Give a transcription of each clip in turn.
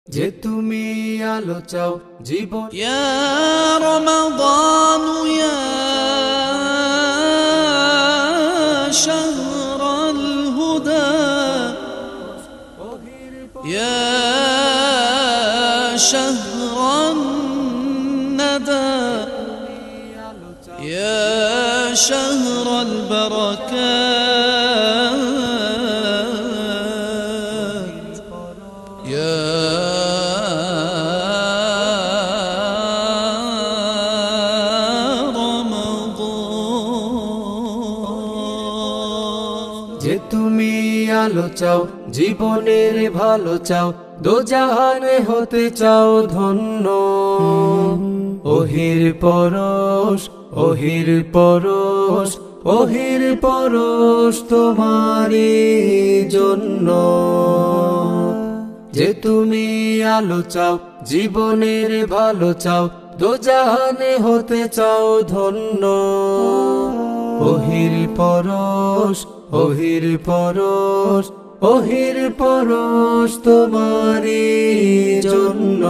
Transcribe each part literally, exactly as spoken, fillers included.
যে তুমি আলো চাও জীবন ইয়া রমাদান ইয়া শাহরাল হুদা ইয়া শাহরান নাদা ইয়া শাহরাল বারাকাত ইয়া যে তুমি আলো চাও জীবনের ভালো চাও দোজাহানে হতে চাও ধন্য ওহির পরশ ওহির পরশ ওহির পরশ তোমারই জন্য যে তুমি আলো চাও জীবনের ভালো চাও দোজাহানে হতে চাও ধন্য ওহির পরশ ওহির পরশ ওহির পরশ তোমারই জন্য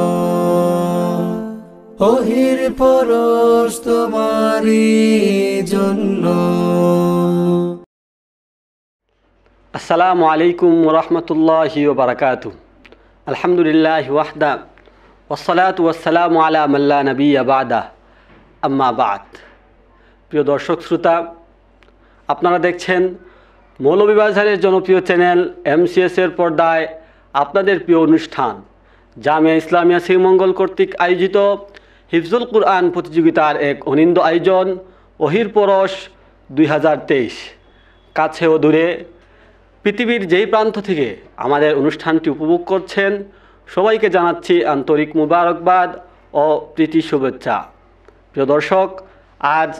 ওহির পরশ তোমারই জন্য। আসসালামু আলাইকুম ওয়া রাহমাতুল্লাহি ওয়া বারাকাতুহু। আলহামদুলিল্লাহি ওয়াহদা ওয়াসসালাতু ওয়াসসালামু আলা মান লা নাবিয়্যা বা'দা, আম্মা বা'দ। প্রিয় দর্শক শ্রোতা, আপনারা দেখছেন মৌলভীবাজারের জনপ্রিয় চ্যানেল এমসিএস এর পর্দায় আপনাদের প্রিয় অনুষ্ঠান জামিয়া ইসলামিয়া শ্রীমঙ্গল কর্তৃক আয়োজিত হিফজুল কুরআন প্রতিযোগিতার এক অনিন্দ আয়োজন ওহির পরশ দুই হাজার তেইশ। কাছে ও দূরে পৃথিবীর যেই প্রান্ত থেকে আমাদের অনুষ্ঠানটি উপভোগ করছেন সবাইকে জানাচ্ছি আন্তরিক মুবারকবাদ ও প্রীতি শুভেচ্ছা। প্রিয় দর্শক, আজ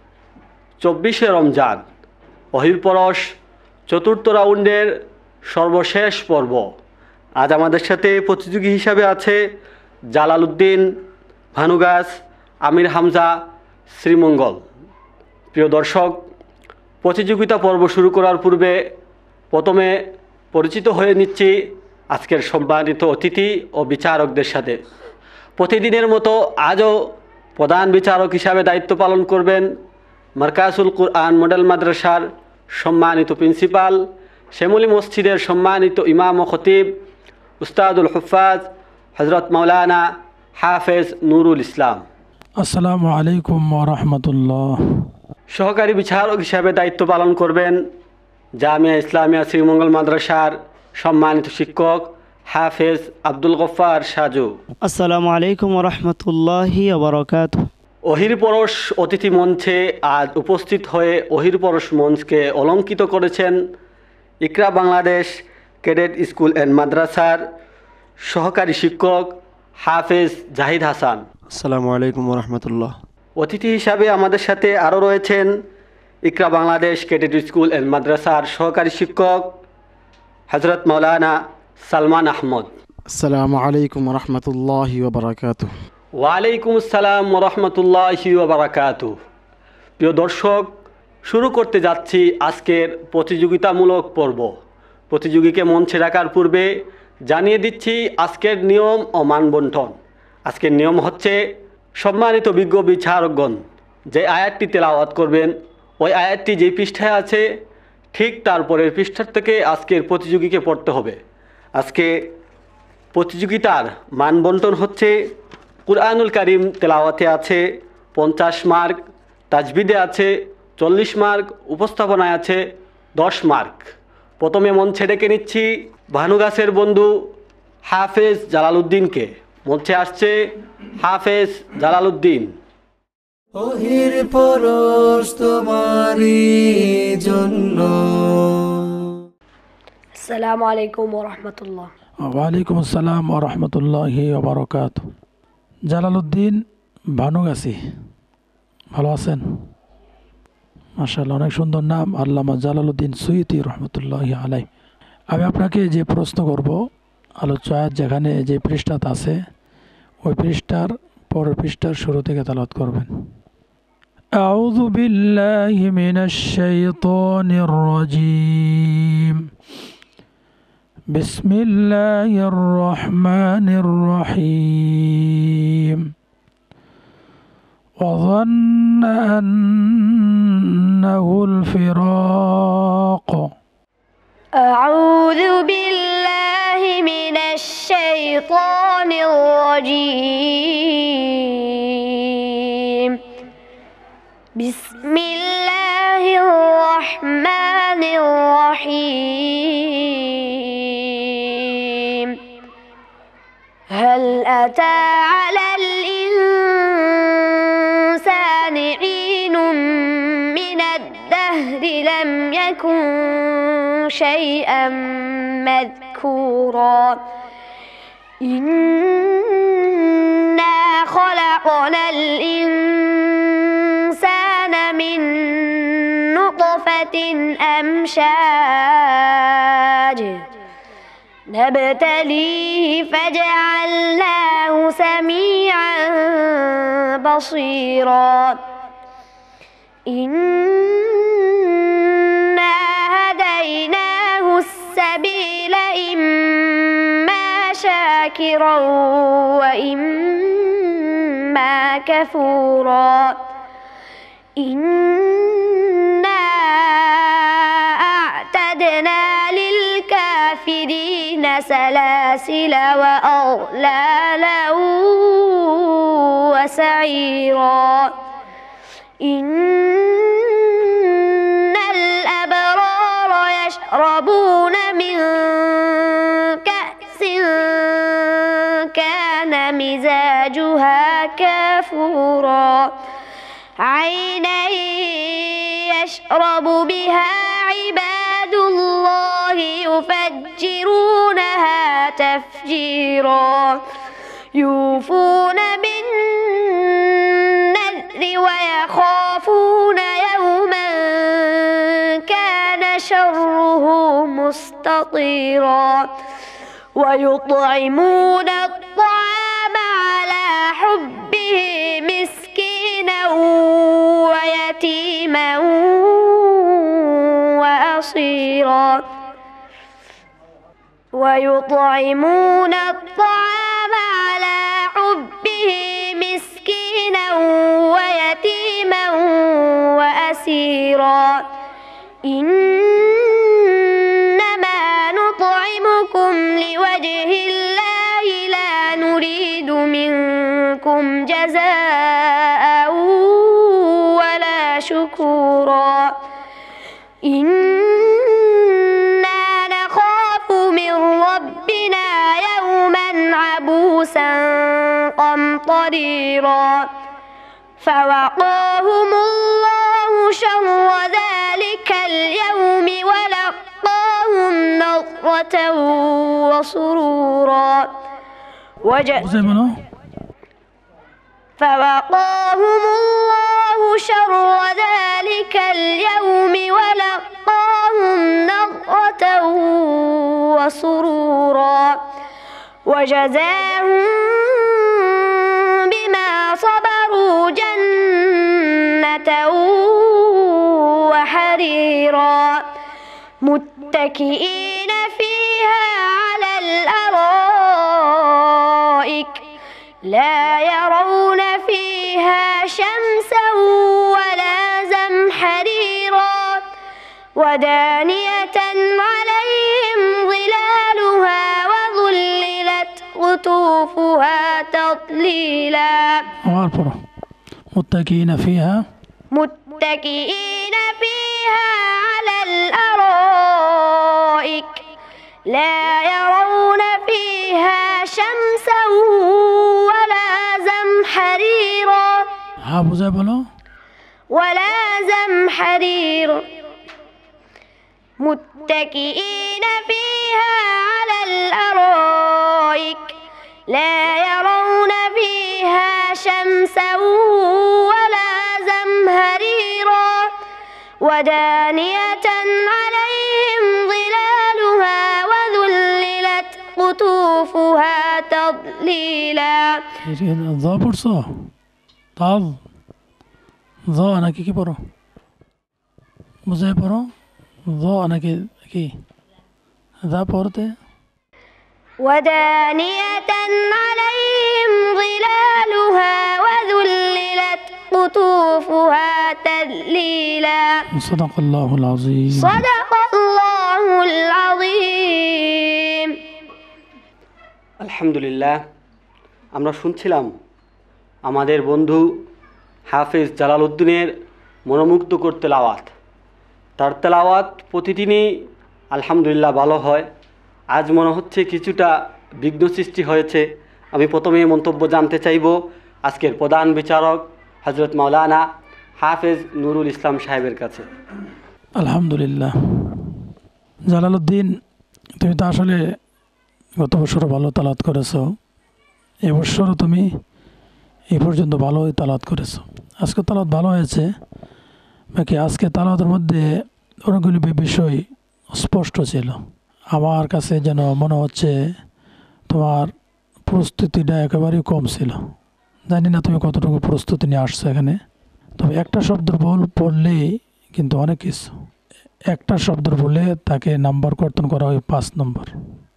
চব্বিশে রমজান, ওহির পরশ চতুর্থ রাউন্ডের সর্বশেষ পর্ব। আজ আমাদের সাথে প্রতিযোগী হিসাবে আছে জালালউদ্দিন, ভানুগাছ, আমির হামজা, শ্রীমঙ্গল। প্রিয় দর্শক, প্রতিযোগিতা পর্ব শুরু করার পূর্বে প্রথমে পরিচিত হয়ে নিচ্ছি আজকের সম্মানিত অতিথি ও বিচারকদের সাথে। প্রতিদিনের মতো আজও প্রধান বিচারক হিসাবে দায়িত্ব পালন করবেন মারকাজুল কুরআন মডেল মাদ্রাসার সম্মানিত প্রিন্সিপাল, শ্যামলী মসজিদের সম্মানিত ইমাম ও খতিব, উস্তাদুল হুফাজ হযরত মাওলানা হাফেজ নুরুল ইসলাম। আসসালামু আলাইকুম ওয়া রাহমাতুল্লাহ। সহকারী বিচারক হিসাবে দায়িত্ব পালন করবেন জামিয়া ইসলামিয়া শ্রীমঙ্গল মাদ্রাসার সম্মানিত শিক্ষক হাফেজ আব্দুল গফফার সাজু। আসসালামু আলাইকুম ওয়া রাহমাতুল্লাহি ওয়া বারাকাতুহু। ওহির পরশ অতিথি মঞ্চে আজ উপস্থিত হয়ে ওহির পরশ মঞ্চকে অলঙ্কিত করেছেন Iqra Bangladesh cadet school and মাদ্রাসার সহকারী শিক্ষক হাফেজ জাহিদ হাসান। আসসালামু আলাইকুম ওয়া রাহমাতুল্লাহ। অতিথি হিসাবে আমাদের সাথে আরও রয়েছেন Iqra Bangladesh cadet school and মাদ্রাসার সহকারী শিক্ষক হযরত মাওলানা সালমান আহমদ। আসসালামু আলাইকুম ওয়া রাহমাতুল্লাহি ওয়া বারাকাতুহু। ওয়ালাইকুম আসসালাম ওয়া রাহমাতুল্লাহি ওয়া বারাকাতুহু। প্রিয় দর্শক, শুরু করতে যাচ্ছি আজকের প্রতিযোগিতামূলক পর্ব। প্রতিযোগীকে মঞ্চে রাখার পূর্বে জানিয়ে দিচ্ছি আজকের নিয়ম ও মানবন্টন। আজকের নিয়ম হচ্ছে সম্মানিত বিজ্ঞ বিচারকগণ যে আয়াতটি তেলাওয়াত করবেন ওই আয়াতটি যে পৃষ্ঠায় আছে ঠিক তারপরের পৃষ্ঠার থেকে আজকের প্রতিযোগীকে পড়তে হবে। আজকে প্রতিযোগিতার মানবন্টন হচ্ছে কুরআনুল কারীম তেলাওয়াতে আছে পঞ্চাশ মার্ক, তাজবিদে আছে চল্লিশ মার্ক, উপস্থাপনায় আছে দশ মার্ক। প্রথমে মঞ্চে ডেকে নিচ্ছি ভানুগাছের বন্ধু হাফেজ জালালউদ্দিনকে। মঞ্চে আসছে হাফেজ জালালউদ্দিন। ওহির পরশ তোমারই জন্য। আসসালামু আলাইকুম ওয়া রাহমাতুল্লাহ। ওয়ালাইকুম আসসালাম ওয়া রাহমাতুল্লাহি ওয়া বারাকাতুহু। জালালউদ্দিন ভানুগাছি, ভালো আছেন? মাশাআল্লাহ, অনেক সুন্দর নাম, আল্লামা জালালউদ্দিন সুয়ুতি রহমতুল্লাহি আলাইহি। আমি আপনাকে যে প্রশ্ন করব, আলোচনা যেখানে যে পৃষ্ঠাতে আছে ওই পৃষ্ঠার পরের পৃষ্ঠার শুরু থেকে তেলাওয়াত করবেন। আউযু বিল্লাহি মিনাশ শাইতানির রাজীম। بسم الله الرحمن الرحيم وظن أنه الفراق أعوذ بالله من الشيطان الرجيم بسم الله الرحمن الرحيم هل أتى على الإنسان حين من الدهر لم يكن شيئا مذكورا إنا خلقنا الإنسان من نطفة أمشاج نبتليه فجعلناه سميعا بصيرا إنا هديناه السبيل إما شاكرا وإما كفورا إنا أعتدنا للكافرين سلاسل وأغلالا وسعيرا إن الأبرار يشربون من كأس كان مزاجها كافورا عينا يشرب بها عباد الله يفجرونها تفجيرا يوفون بالنذر ويخافون يوما كان شره مستطيرا ويطعمون الطعام على حبه مسكينا ويتيما وأسيرا ويطعمون الطعام على حبه مسكينا ويتيما وأسيرا إنما نطعمكم لوجه الله لا نريد منكم جزاء ولا شكورا إنا نخاف من ربنا يوما عبوسا قمطريرا فوقاهم الله شر ذلك اليوم ولقاهم نضرة وسرورا وج- فوقاهم الله شر ذلك اليوم ولقاهم نضرة وسرورا وجزاهم بما صبروا جنة وحريرا متكئين فيها على الأرائك لا يرون فيها شمسا ولا زمحريرا ودانية عليهم ظلالها وظللت قطوفها تضليلا متكئين فيها متكئين فيها على الأرائك لا يرون فيها شمسا ولا زمحريرا ها বুঝে বলো ولا زمحرير متكئين فيها على الأرائك لا يرون فيها شمسا ولا زمهريرا ودانية عليهم ظلالها وذللت قطوفها تضليلا ظ পড়ছো তাল ظ নাকি কি পড়ো বুঝে পড়ো ظ নাকি কি ظ পড়তে ودانية عليهم ظلالها وذللت قطوفها تذليلا صدق الله العظيم صدق الله العظيم আলহামদুলিল্লাহ, আমরা শুনছিলাম আমাদের বন্ধু হাফেজ জালালউদ্দিনের মনোমুগ্ধকর তেলাওয়াত। তার তেলাওয়াত প্রতিদিনই আলহামদুলিল্লাহ ভালো হয়। আজ মনে হচ্ছে কিছুটা বিঘ্ন সৃষ্টি হয়েছে। আমি প্রথমে মন্তব্য জানতে চাইব আজকের প্রধান বিচারক হজরত মাওলানা হাফেজ নুরুল ইসলাম সাহেবের কাছে। আলহামদুলিল্লাহ, জালালউদ্দিন তুমি তো আসলে গত বছরও ভালো তালাত করেছো, এবছরও তুমি এই পর্যন্ত ভালোই তালাত করেছো। আজকে তালাত ভালো হয়েছে, বাকি আজকে তালাতের মধ্যে অনেকগুলি বিষয় স্পষ্ট ছিল। আমার কাছে যেন মনে হচ্ছে তোমার প্রস্তুতিটা একেবারেই কম ছিল। জানি না তুমি কতটুকু প্রস্তুতি নিয়ে আসছো এখানে, তবে একটা শব্দের ভুল পড়লেই কিন্তু অনেক কিছু। একটা শব্দের ভুলে তাকে নাম্বার কর্তন করা হয় পাঁচ নম্বর।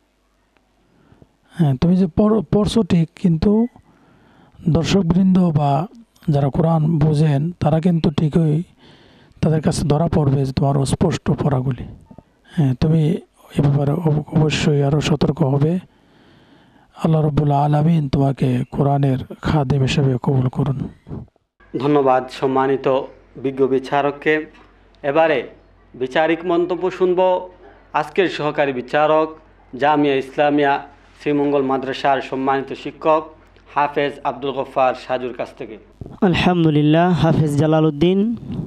হ্যাঁ, তুমি যে পড়ছো ঠিক, কিন্তু দর্শকবৃন্দ বা যারা কোরআন বোঝেন তারা কিন্তু ঠিকই তাদের কাছে ধরা পড়বে যে তোমার অস্পষ্ট পড়াগুলি। হ্যাঁ, তুমি এ ব্যাপারে অবশ্যই আরও সতর্ক হবে। আল্লাহ রাব্বুল আলামিন তোমাকে কোরআনের খাদেম হিসেবে কবুল করুন। ধন্যবাদ সম্মানিত বিজ্ঞ বিচারককে। এবারে বিচারিক মন্তব্য শুনব আজকের সহকারী বিচারক জামিয়া ইসলামিয়া শ্রীমঙ্গল মাদ্রাসার সম্মানিত শিক্ষক হাফেজ আব্দুল গফফার সাজুর কাছ থেকে। আলহামদুলিল্লাহ, হাফেজ জালালউদ্দিন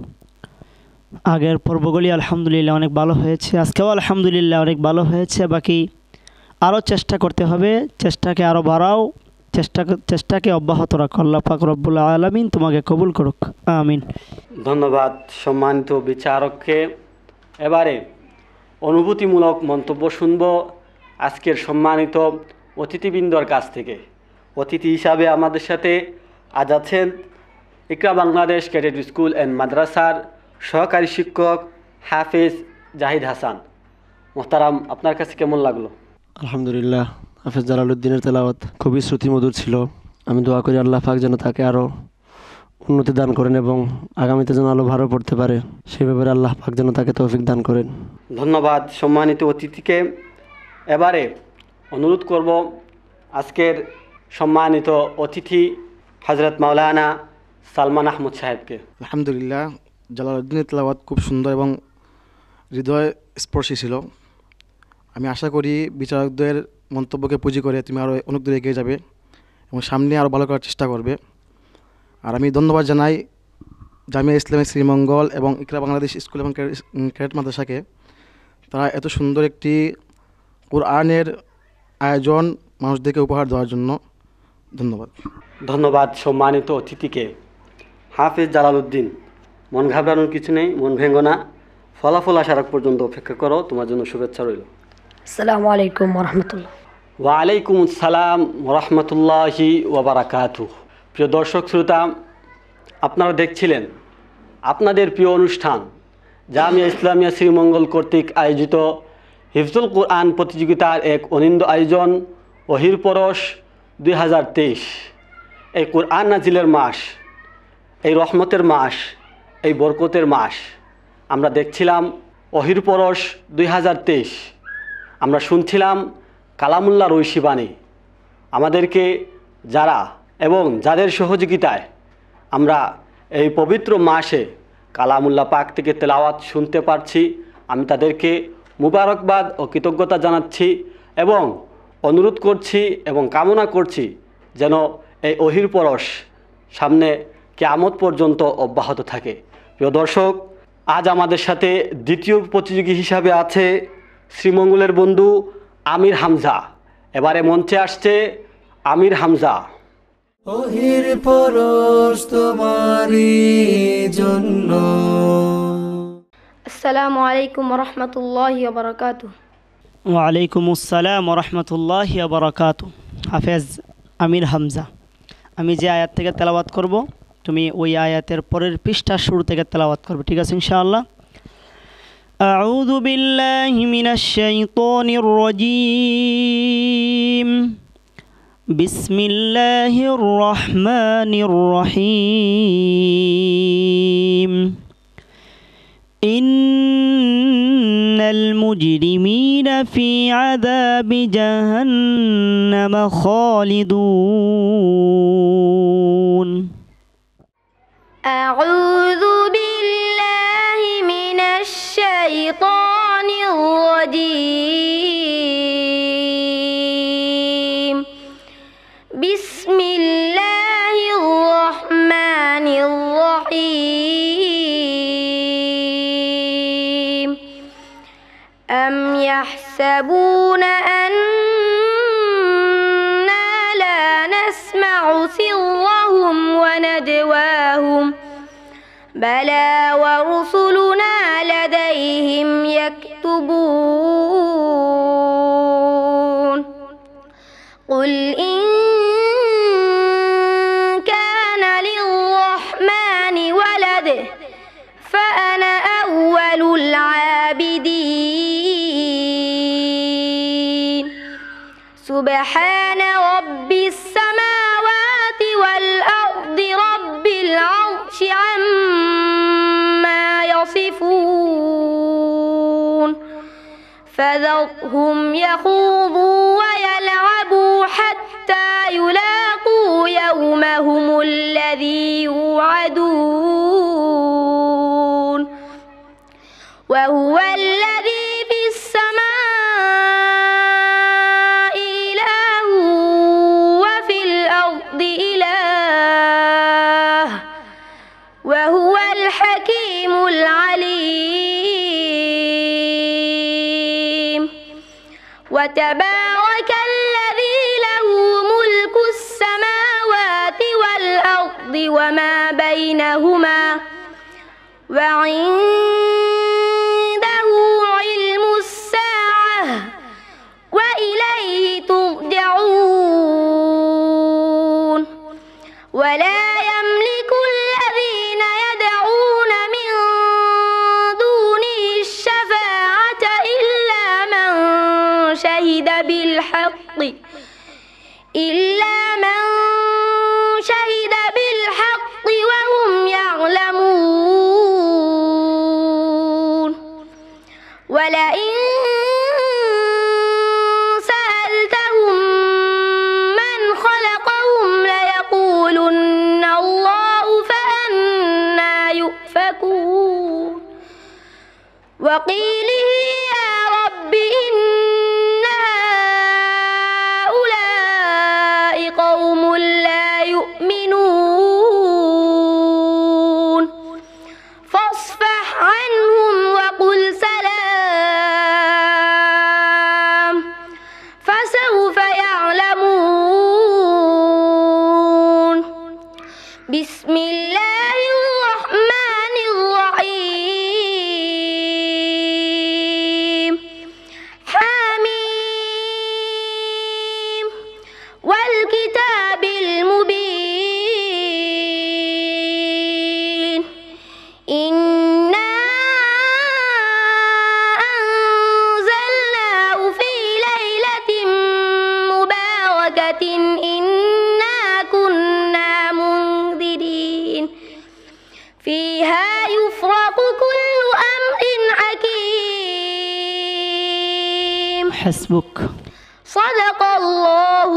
আগের পর্বগুলি আলহামদুলিল্লাহ অনেক ভালো হয়েছে, আজকেও আলহামদুলিল্লাহ অনেক ভালো হয়েছে। বাকি আরও চেষ্টা করতে হবে, চেষ্টাকে আরও বাড়াও, চেষ্টা চেষ্টাকে অব্যাহত রাখো। আল্লাহ পাক রব্বুল আলামিন তোমাকে কবুল করুক, আমিন। ধন্যবাদ সম্মানিত বিচারককে। এবারে অনুভূতিমূলক মন্তব্য শুনব আজকের সম্মানিত অতিথিবৃন্দর কাছ থেকে। অতিথি হিসাবে আমাদের সাথে আজ আছেন Iqra Bangladesh cadet school and মাদ্রাসার সহকারী শিক্ষক হাফেজ জাহিদ হাসান। মোহতারাম, আপনার কাছে কেমন লাগলো? আলহামদুলিল্লাহ, হাফেজ জালালউদ্দিনের তেলাওয়াত খুবই শ্রুতিমধুর ছিল। আমি দোয়া করি আল্লাহ পাক যেন তাকে আরও উন্নতি দান করেন এবং আগামীতে যেন আরও ভালো পড়তে পারে, সেই ব্যাপারে আল্লাহ পাক যেন তাকে তৌফিক দান করেন। ধন্যবাদ সম্মানিত অতিথিকে। এবারে অনুরোধ করব আজকের সম্মানিত অতিথি হজরত মাওলানা সালমান আহমদ সাহেবকে। আলহামদুলিল্লাহ, জালালউদ্দিনের তেলাওয়াত খুব সুন্দর এবং হৃদয় স্পর্শী ছিল। আমি আশা করি বিচারকদের মন্তব্যকে পুঁজি করে তুমি আরও অনেক দূরে এগিয়ে যাবে এবং সামনে আরও ভালো করার চেষ্টা করবে। আর আমি ধন্যবাদ জানাই জামিয়া ইসলামিক শ্রীমঙ্গল এবং ইকরা বাংলাদেশ স্কুল এবং ক্যাডেট মাদ্রাসাকে, তারা এত সুন্দর একটি কোরআনের আয়োজন মানুষদেরকে উপহার দেওয়ার জন্য। ধন্যবাদ। ধন্যবাদ সম্মানিত অতিথিকে। হাফেজ জালালউদ্দিন, মন ঘাবড়ানোর কিছু নেই, মন ভেঙ্গো না, ফলাফল আসার আগ পর্যন্ত অপেক্ষা করো। তোমার জন্য শুভেচ্ছা রইল। আসসালামু আলাইকুম ওরহমতুল্লাহ। ওয়ালাইকুম আসসালাম ওরহমতুল্লাহি ওয়াবারাকাতুহ। প্রিয় দর্শক শ্রোতা, আপনারা দেখছিলেন আপনাদের প্রিয় অনুষ্ঠান জামিয়া ইসলামিয়া শ্রীমঙ্গল কর্তৃক আয়োজিত হিফজুল কোরআন প্রতিযোগিতার এক অনিন্দ আয়োজন ওহির পরশ দুই হাজার তেইশ। এই কোরআন নাজিলের মাস, এই রহমতের মাস, এই বরকতের মাস আমরা দেখছিলাম ওহির পরশ দুই হাজার তেইশ। আমরা শুনছিলাম কালামুল্লাহর ঐশী বাণী। আমাদেরকে যারা এবং যাদের সহযোগিতায় আমরা এই পবিত্র মাসে কালামুল্লাহ পাক থেকে তেলাওয়াত শুনতে পারছি, আমি তাদেরকে মুবারকবাদ ও কৃতজ্ঞতা জানাচ্ছি এবং অনুরোধ করছি এবং কামনা করছি যেন এই ওহির পরশ সামনে কিয়ামত পর্যন্ত অব্যাহত থাকে। প্রিয় দর্শক, আজ আমাদের সাথে দ্বিতীয় প্রতিযোগী হিসাবে আছে শ্রীমঙ্গলের বন্ধু আমির হামজা। এবারে মঞ্চে আসছে আমির হামজা। ওহির পরশ তোমারই জন্য। আসসালামু আলাইকুম ওরহমতুল্লাহি ওয়াবারাকাতুহু। ওয়ালাইকুম আসসালাম ওরহমতুল্লাহি ওয়াবারাকাতুহু। হাফেজ আমির হামজা, আমি যে আয়াত থেকে তেলাওয়াত করব তুমি ওই আয়াতের পরের পৃষ্ঠা শুরু থেকে তেলাওয়াত করবে, ঠিক আছে ইনশাআল্লাহ? أعوذ بالله من الشيطان الرجيم بسم الله الرحمن الرحيم إن المجرمين في عذاب جهنم خالدون أعوذ بالله من الشيطان الرجيم بسم الله الرحمن الرحيم أم يحسبون أنا لا نسمع سرهم ونجواهم بلى ورسلنا لديهم يكتبون قل إن كان للرحمن ولد فأنا أول العابدين سبحان رب السماوات والأرض رب العرش عما يصفون فذرهم يخوضوا ويلعبوا حتى يلاقوا يومهم الذي يوعدون وهو الذي في السماء إله وفي الأرض إله وهو الحكيم العليم وتبارك الذي له ملك السماوات والأرض وما بينهما وعنده علم الساعة وإليه ترجعون ولا يملك الذين يدعون من دونه الشفاعة إلا من شهد بالحق إلا من شهد بالحق وهم يعلمون ولئن سألتهم من خلقهم ليقولن الله فأنى يؤفكون وقيله يا رب إن هؤلاء قوم لا يؤمنون فاصفح عنهم وقل سلام فسوف يعلمون بسم الله الرحمن الرحيم حميم والكتاب المبين إنا أنزلناه في ليلة مباركة إنا كنا منذرين فيها يفرق كل أمر حكيم حسبك صدق الله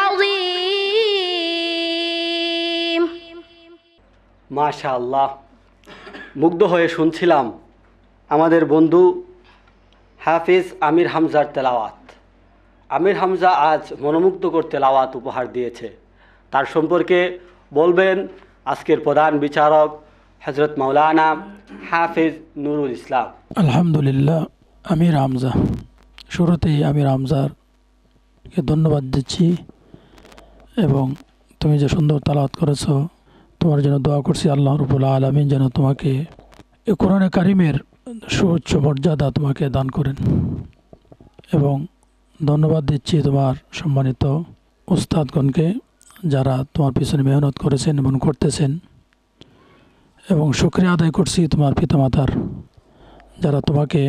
العظيم মাশাআল্লাহ, মুগ্ধ হয়ে শুনছিলাম আমাদের বন্ধু হাফিজ আমির হামজার তেলাওয়াত। আমির হামজা আজ মনোমুগ্ধকর তেলাওয়াত উপহার দিয়েছে। তার সম্পর্কে বলবেন আজকের প্রধান বিচারক হযরত মাওলানা হাফিজ নুরুল ইসলাম। আলহামদুলিল্লাহ, আমির হামজা, শুরুতেই আমির হামজারকে ধন্যবাদ দিচ্ছি এবং তুমি যে সুন্দর তেলাওয়াত করেছো তোমার জন্য দোয়া করছি আল্লাহ রাব্বুল আলামিন যেন তোমাকে এই কোরআনে কারিমের সুউচ্চ মর্যাদা তোমাকে দান করেন। এবং ধন্যবাদ দিচ্ছি তোমার সম্মানিত উস্তাদগণকে যারা তোমার পিছনে মেহনত করেছেন এবং করতেছেন, এবং শুকরিয়া আদায় করছি তোমার পিতামাতার যারা তোমাকে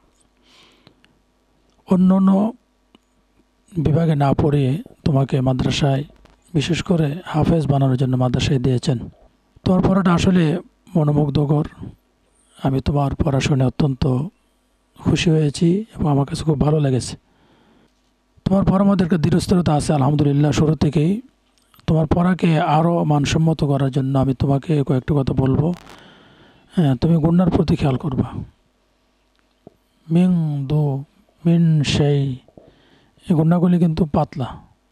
অন্য অন্য বিভাগে না পড়িয়ে তোমাকে মাদ্রাসায় বিশেষ করে হাফেজ বানানোর জন্য মাদ্রাসায় দিয়েছেন। তোমার পড়াটা আসলে মনোমুগ্ধকর। আমি তোমার পড়াশোনায় অত্যন্ত খুশি হয়েছি এবং আমার কাছে খুব ভালো লেগেছে। তোমার পড়ার মধ্যে একটা দৃঢ়স্থিরতা আছে আলহামদুলিল্লাহ। শুরু থেকেই তোমার পড়াকে আরও মানসম্মত করার জন্য আমি তোমাকে কয়েকটা কথা বলবো। হ্যাঁ, তুমি গুণার প্রতি খেয়াল করবা। মিং দু মিন সেই, এই গুণাগুলি কিন্তু পাতলা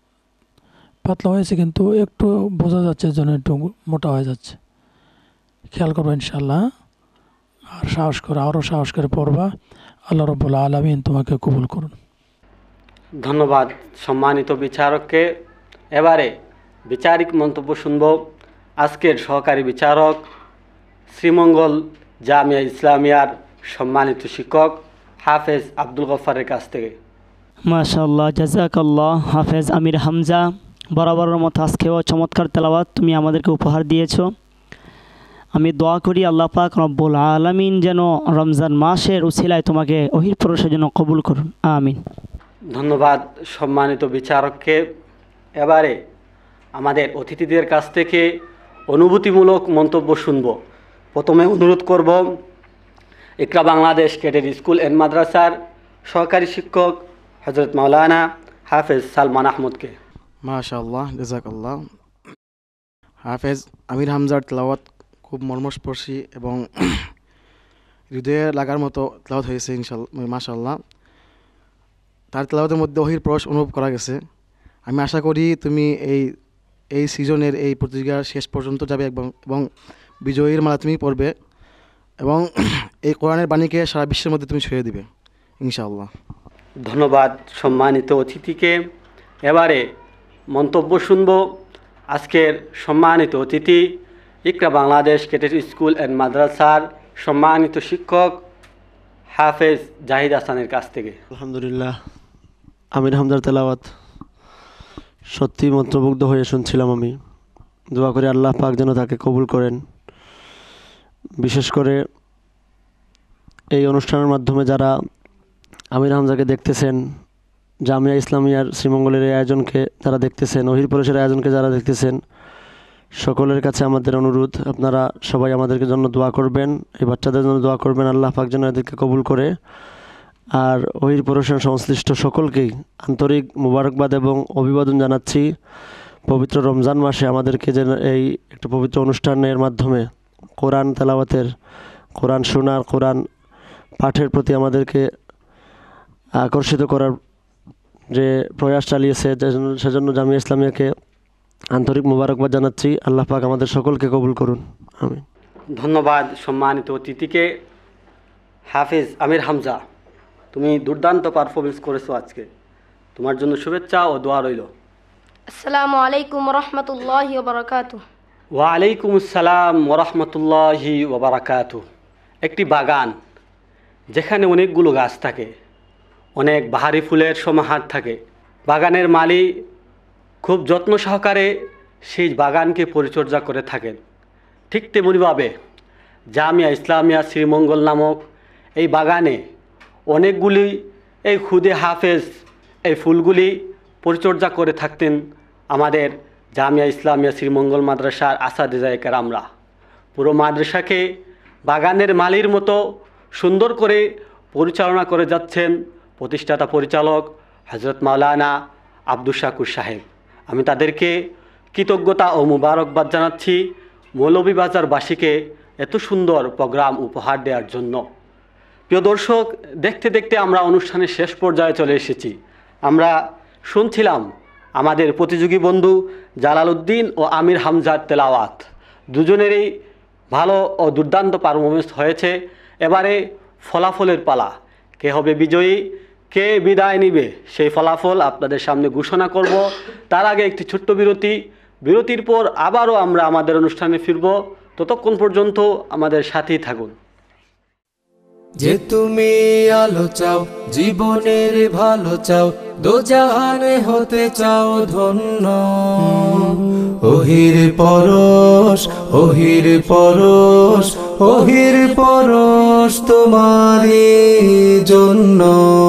পাতলা হয়েছে, কিন্তু একটু বোঝা যাচ্ছে যেন একটু মোটা হয়ে যাচ্ছে। খেয়াল করবো ইনশাল্লাহ। আর সাহস করে আরও সাহস করে পড়বা। আল্লাহ রাব্বুল আলামিন তোমাকে কবুল করুন। ধন্যবাদ সম্মানিত বিচারককে। এবারে বিচারিক মন্তব্য শুনব আজকের সহকারী বিচারক শ্রীমঙ্গল জামিয়া ইসলামিয়ার সম্মানিত শিক্ষক হাফেজ আব্দুল গফফারের কাছ থেকে। মাশাআল্লাহ, জাযাকাল্লাহ হাফেজ আমির হামজা। বরাবরের মতো আজকেও চমৎকার তেলাওয়াত তুমি আমাদেরকে উপহার দিয়েছো। আমি দোয়া করি আল্লাহ পাক রব্বুল আলামিন যেন রমজান মাসের উসিলায় তোমাকে ওহির পরশের জন্য কবুল করুন, আমিন। ধন্যবাদ সম্মানিত বিচারককে। এবারে আমাদের অতিথিদের কাছ থেকে অনুভূতিমূলক মন্তব্য শুনব। প্রথমে অনুরোধ করব Iqra Bangladesh cadet school and মাদ্রাসার সহকারী শিক্ষক হযরত মাওলানা হাফেজ সালমান আহমদকে। মাশাআল্লাহ, জাযাকাল্লাহ। হাফেজ আমির হামজার তেলাওয়াত খুব মর্মস্পর্শী এবং হৃদয়ে লাগার মতো তেলাওয়াত হয়েছে ইনশাআল্লাহ, মাশাআল্লাহ। তার তেলাওয়াতের মধ্যে ওহির পরশ অনুভব করা গেছে। আমি আশা করি তুমি এই এই সিজনের এই প্রতিযোগিতার শেষ পর্যন্ত যাবে এবং এবং বিজয়ীর মালা তুমি পড়বে এবং এই কোরআনের বাণীকে সারা বিশ্বের মধ্যে তুমি ছড়িয়ে দিবে ইনশাআল্লাহ। ধন্যবাদ সম্মানিত অতিথিকে। এবারে মন্তব্য শুনব আজকের সম্মানিত অতিথি Iqra Bangladesh cadet school and মাদ্রাসার সম্মানিত শিক্ষক হাফেজ জাহিদ হাসানের কাছ থেকে। আলহামদুলিল্লাহ, আমির হামজার তেলাওয়াত সত্যি মন্ত্রমুগ্ধ হয়ে শুনছিলাম আমি। দোয়া করি আল্লাহ পাক যেন তাকে কবুল করেন। বিশেষ করে এই অনুষ্ঠানের মাধ্যমে যারা আমির হামজাকে দেখতেছেন, জামিয়া ইসলামিয়ার শ্রীমঙ্গলের এই আয়োজনকে যারা দেখতেছেন, ওহির পরশের আয়োজনকে যারা দেখতেছেন, সকলের কাছে আমাদের অনুরোধ আপনারা সবাই আমাদেরকে জন্য দোয়া করবেন, এই বাচ্চাদের জন্য দোয়া করবেন, আল্লাহ পাক যেন এদেরকে কবুল করে। আর ওহির পরশের সংশ্লিষ্ট সকলকেই আন্তরিক মুবারকবাদ এবং অভিবাদন জানাচ্ছি। পবিত্র রমজান মাসে আমাদেরকে যেন এই একটা পবিত্র অনুষ্ঠানের মাধ্যমে কোরআন তেলাওয়াতের, কোরআন শোনার, কোরআন পাঠের প্রতি আমাদেরকে আকর্ষিত করার যে প্রয়াস চালিয়েছে, সেজন্য জামিয়া ইসলামিয়াকে আন্তরিক মুবারকবাদ জানাচ্ছি। আল্লাহ পাক আমাদের সকলকে কবুল করুন, আমিন। ধন্যবাদ সম্মানিত অতিথিকে। হাফেজ আমির হামজা, তুমি দুর্দান্ত পারফরমেন্স করেছো আজকে। তোমার জন্য শুভেচ্ছা ও দোয়া রইল। আসসালামু আলাইকুম রহমতুল্লাহি ওয়া বারাকাতুহু। ওয়ালাইকুম আসসালাম ওরহমতুল্লাহি ওবরাকাতু। একটি বাগান যেখানে অনেকগুলো গাছ থাকে, অনেক বাহারি ফুলের সমাহার থাকে, বাগানের মালি খুব যত্ন সহকারে সেই বাগানকে পরিচর্যা করে থাকেন। ঠিক তেমনিভাবে জামিয়া ইসলামিয়া শ্রীমঙ্গল নামক এই বাগানে অনেকগুলি এই খুদে হাফেজ এই ফুলগুলি পরিচর্যা করে থাকতেন আমাদের জামিয়া ইসলামিয়া শ্রীমঙ্গল মাদ্রাসার আসাদিজায়ে কেরামরা। পুরো মাদ্রাসাকে বাগানের মালির মতো সুন্দর করে পরিচালনা করে যাচ্ছেন প্রতিষ্ঠাতা পরিচালক হযরত মাওলানা আব্দুল শাকুর সাহেব। আমি তাদেরকে কৃতজ্ঞতা ও মুবারকবাদ জানাচ্ছি মৌলভীবাজারবাসীকে এত সুন্দর প্রোগ্রাম উপহার দেওয়ার জন্য। প্রিয় দর্শক, দেখতে দেখতে আমরা অনুষ্ঠানের শেষ পর্যায়ে চলে এসেছি। আমরা শুনছিলাম আমাদের প্রতিযোগী বন্ধু জালালউদ্দিন ও আমির হামজার তেলাওয়াত। দুজনেরই ভালো ও দুর্দান্ত পারফরমেন্স হয়েছে। এবারে ফলাফলের পালা। কে হবে বিজয়ী, কে বিদায় নিবে, সেই ফলাফল আপনাদের সামনে ঘোষণা করব। তার আগে একটি ছোট্ট বিরতি। বিরতির পর আবারও আমরা আমাদের অনুষ্ঠানে ফিরব। ততক্ষণ পর্যন্ত আমাদের সাথেই থাকুন। যে তুমি আলো চাও, জীবনের ভালো চাও, দোজাহানে হতে চাও ধন্য। ওহির পরশ, ওহির পরশ, ওহির পরশ তোমারই জন্য,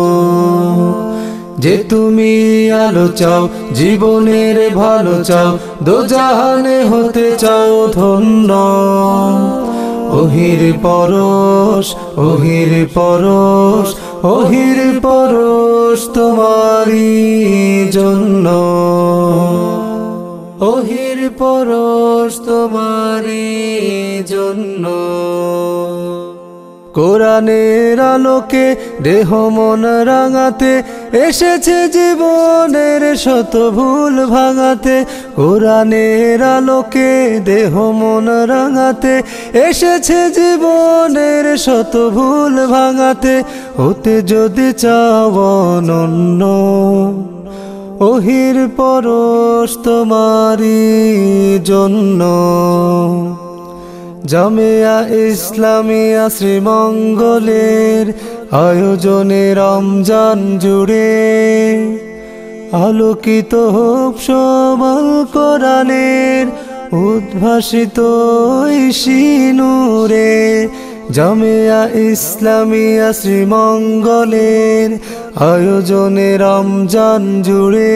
যে তুমি আলো চাও জীবনের ভালো চাও, দোজাহানে হতে চাও ধন্য। ওহির পরশ ওহির পরশ ওহির পরশ তোমারই জন্য, ওহির পরশ তোমারই জন্য। কোরআনের আলোকে দেহ মন রাঙাতে এসেছে জীবনের শত ভুল ভাঙাতে, কোরআনের আলোকে দেহ মন রাঙাতে এসেছে জীবনের শত ভুল ভাঙাতে, হতে যদি চাও অনন্য, ওহির পরশ তোমারই জন্য। জামিয়া ইসলামিয়া শ্রীমঙ্গলের আয়োজনে রমজান জুড়ে, আলোকিত হোক সবল কোরআনের উদ্ভাসিত ঐশী নূরে। জামিয়া ইসলামিয়া শ্রীমঙ্গলের আয়োজনে রমজান জুড়ে,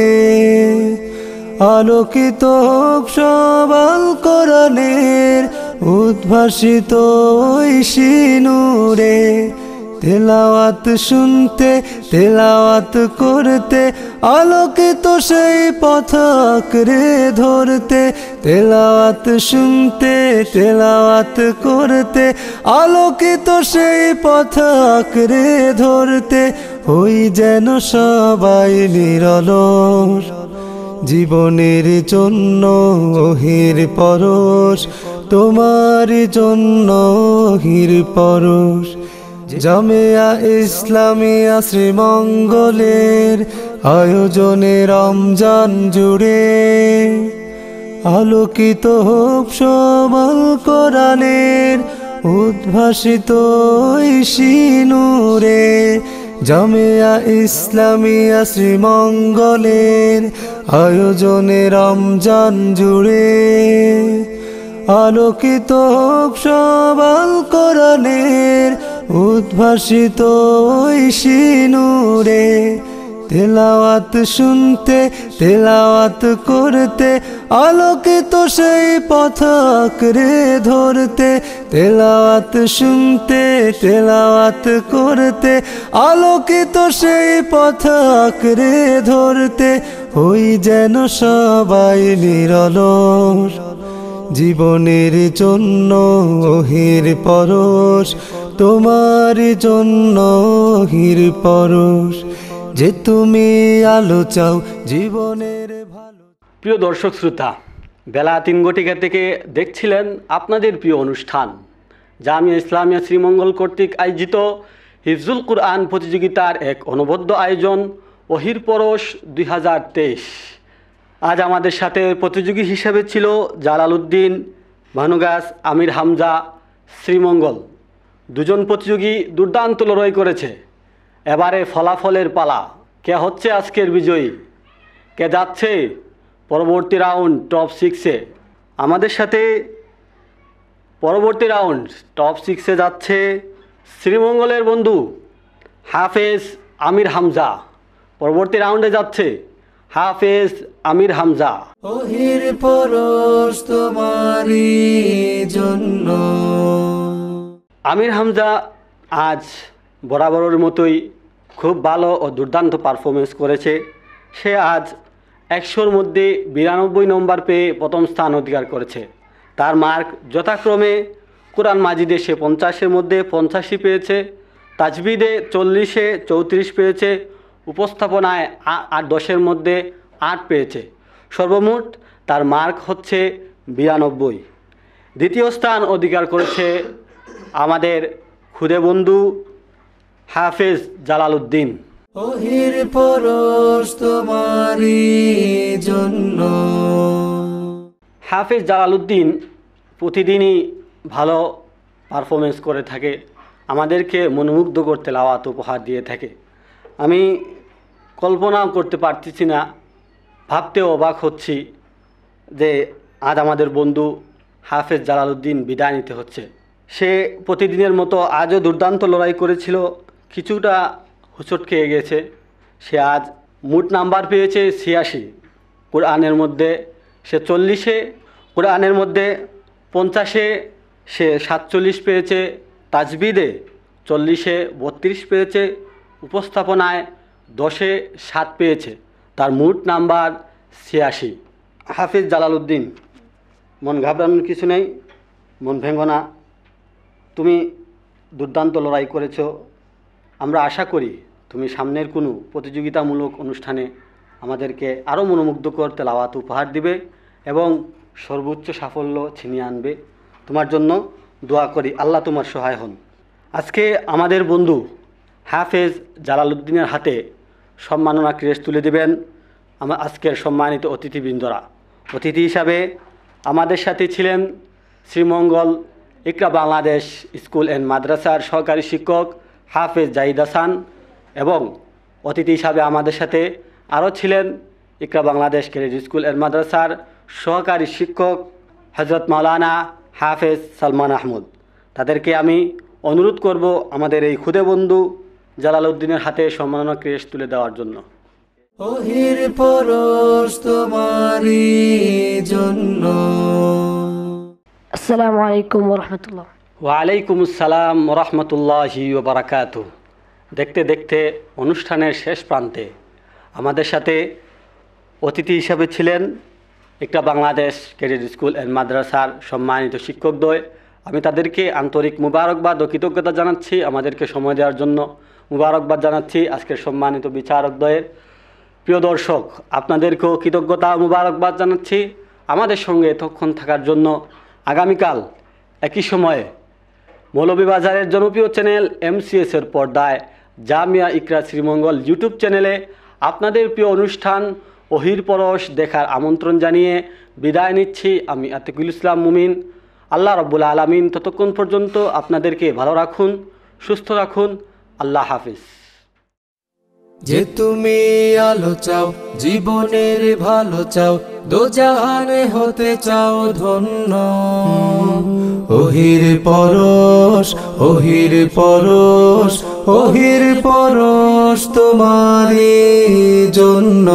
আলোকিত হোক সবল কোরআনের উদ্ভাসিত ঐশী নূরে। তেলাওয়াত শুনতে তেলাওয়াত করতে আলোকিত সেই পথ আঁকড়ে ধরতে, তেলাওয়াত শুনতে তেলাওয়াত করতে আলোকিত সেই পথ আঁকড়ে ধরতে, হই যেন সবাই নিরলস জীবনের জন্য ওহির পরশ তোমার জন্য, ওহির পরশ। জামিয়া ইসলামিয়া শ্রীমঙ্গলের আয়োজনে রমজান জুড়ে, আলোকিত হোক সবল কোরআনের উদ্ভাসিত ঐশী নূরে। জামিয়া ইসলামিয়া শ্রীমঙ্গলের আয়োজনে রমজান জুড়ে, আলোকিত হোক সবল কোরআনের উদ্ভাসিত ঐশী নূরে। তেলাওয়াত শুনতে তেলাওয়াত করতে আলোকিত সেই পথ আঁকড়ে ধরতে, তেলাওয়াত শুনতে তেলাওয়াত করতে আলোকিত সেই পথ আঁকড়ে ধরতে, হই যেন সবাই নিরলস জীবনের জন্য ওহির পরশ তোমার জন্য, ওহির পরশ। যে তুমি আলো চাও জীবনের ভালো। প্রিয় দর্শক শ্রোতা, বেলা তিন ঘটিকা থেকে দেখছিলেন আপনাদের প্রিয় অনুষ্ঠান জামিয়া ইসলামিয়া শ্রীমঙ্গল কর্তৃক আয়োজিত হিফজুল কুরআন প্রতিযোগিতার এক অনবদ্য আয়োজন ওহির পরশ দুই হাজার তেইশ। আজ আমাদের সাথে প্রতিযোগী হিসেবে ছিল জালালউদ্দিন, ভানুগাছ, আমির হামজা, শ্রীমঙ্গল। দুজন প্রতিযোগী দুর্দান্ত লড়াই করেছে। এবারে ফলাফলের পালা। কে হচ্ছে আজকের বিজয়ী, কে যাচ্ছে পরবর্তী রাউন্ড টপ সিক্সে? আমাদের সাথে পরবর্তী রাউন্ড টপ সিক্সে যাচ্ছে শ্রীমঙ্গলের বন্ধু হাফেজ আমির হামজা। পরবর্তী রাউন্ডে যাচ্ছে হাফেজ আমির হামজা। ওহির পরশ তোমারই জন্য। আমির হামজা আজ বরাবরের মতোই খুব ভালো ও দুর্দান্ত পারফরমেন্স করেছে। সে আজ একশোর মধ্যে বিরানব্বই নম্বর পেয়ে প্রথম স্থান অধিকার করেছে। তার মার্ক যথাক্রমে কোরআন মাজিদে সে পঞ্চাশের মধ্যে পঞ্চাশি পেয়েছে, তাজবিদে চল্লিশে চৌত্রিশ পেয়েছে, উপস্থাপনায় আট দশের মধ্যে আট পেয়েছে। সর্বমোট তার মার্ক হচ্ছে বিরানব্বই। দ্বিতীয় স্থান অধিকার করেছে আমাদের খুদে বন্ধু হাফেজ জালালউদ্দিন। ওহির পরশ তোমারই জন্য। হাফেজ জালালউদ্দিন প্রতিদিনই ভালো পারফরমেন্স করে থাকে, আমাদেরকে মনোমুগ্ধ করতে লাওয়াত উপহার দিয়ে থাকে। আমি কল্পনাও করতে পারতেছি না, ভাবতেও অবাক হচ্ছি যে আজ আমাদের বন্ধু হাফেজ জালালউদ্দিন বিদায় নিতে হচ্ছে। সে প্রতিদিনের মতো আজও দুর্দান্ত লড়াই করেছিল, কিছুটা হোঁচট খেয়ে গেছে। সে আজ মোট নাম্বার পেয়েছে ছিয়াশি। কোরআনের মধ্যে সে চল্লিশে, কোরআনের মধ্যে পঞ্চাশে সে সাতচল্লিশ পেয়েছে, তাজবিদে চল্লিশে বত্রিশ পেয়েছে, উপস্থাপনায় দশে সাত পেয়েছে। তার মোট নাম্বার ছিয়াশি। হাফিজ জালালউদ্দিন, মন ঘাবড়ানোর কিছু নেই, মন ভেঙো না। তুমি দুর্দান্ত লড়াই করেছ। আমরা আশা করি তুমি সামনের কোনো প্রতিযোগিতামূলক অনুষ্ঠানে আমাদেরকে আরও মনোমুগ্ধকর তেলাওয়াত উপহার দিবে এবং সর্বোচ্চ সাফল্য ছিনিয়ে আনবে। তোমার জন্য দোয়া করি, আল্লাহ তোমার সহায় হন। আজকে আমাদের বন্ধু হাফেজ জালালউদ্দিনের হাতে সম্মাননা ক্রেস্ট তুলে দেবেন আমার আজকের সম্মানিত অতিথিবৃন্দরা। অতিথি হিসাবে আমাদের সাথে ছিলেন শ্রীমঙ্গল ইকরা বাংলাদেশ স্কুল অ্যান্ড মাদ্রাসার সহকারী শিক্ষক হাফেজ জাহিদ হাসান, এবং অতিথি হিসাবে আমাদের সাথে আরও ছিলেন Iqra Bangladesh cadet school and মাদ্রাসার সহকারী শিক্ষক হজরত মাওলানা হাফেজ সালমান আহমদ। তাদেরকে আমি অনুরোধ করব আমাদের এই খুদে বন্ধু জালালউদ্দিনের হাতে সম্মাননা ক্রেস্ট তুলে দেওয়ার জন্য। ওহির পরশ তোমারই জন্য। আসসালামু আলাইকুম ওরহমতুল্লাহ। ওয়ালাইকুম আসসালাম ওরহমতুল্লাহি ওবারাকাতু। দেখতে দেখতে অনুষ্ঠানের শেষ প্রান্তে আমাদের সাথে অতিথি হিসাবে ছিলেন একটা বাংলাদেশ ক্যাডেট স্কুল অ্যান্ড মাদ্রাসার সম্মানিত শিক্ষকদ্বয়। আমি তাদেরকে আন্তরিক মুবারকবাদ ও কৃতজ্ঞতা জানাচ্ছি আমাদেরকে সময় দেওয়ার জন্য। মুবারকবাদ জানাচ্ছি আজকের সম্মানিত বিচারকদ্বয়ের। প্রিয় দর্শক, আপনাদেরকেও কৃতজ্ঞতা মুবারকবাদ জানাচ্ছি আমাদের সঙ্গে এতক্ষণ থাকার জন্য। আগামীকাল একই সময়ে মৌলভীবাজারের জনপ্রিয় চ্যানেল এমসিএসের পর্দায় জামিয়া ইকরা শ্রীমঙ্গল ইউটিউব চ্যানেলে আপনাদের প্রিয় অনুষ্ঠান ওহির পরশ দেখার আমন্ত্রণ জানিয়ে বিদায় নিচ্ছি আমি আতিকুল ইসলাম মুমিন। আল্লাহ রব্বুল আলামিন ততক্ষণ পর্যন্ত আপনাদেরকে ভালো রাখুন, সুস্থ রাখুন। আল্লাহ হাফিজ। যে তুমি আলো চাও, জীবনের ভালো চাও, দোজাহানে হতে চাও ধন্য। ওহির পরশ, ওহির পরশ, ওহির পরশ তোমারই জন্য।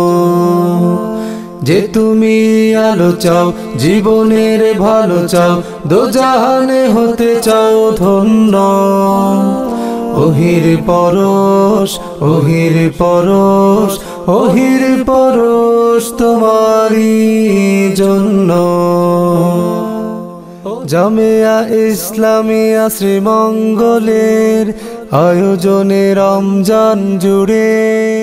যে তুমি আলো চাও, জীবনের ভালো চাও, দোজাহানে হতে চাও ধন্য। ওহির পরশ, ওহির পরশ, ওহির পরশ তোমারই জন্য। জামিয়া ইসলামিয়া শ্রীমঙ্গলের আয়োজনে রমজান জুড়ে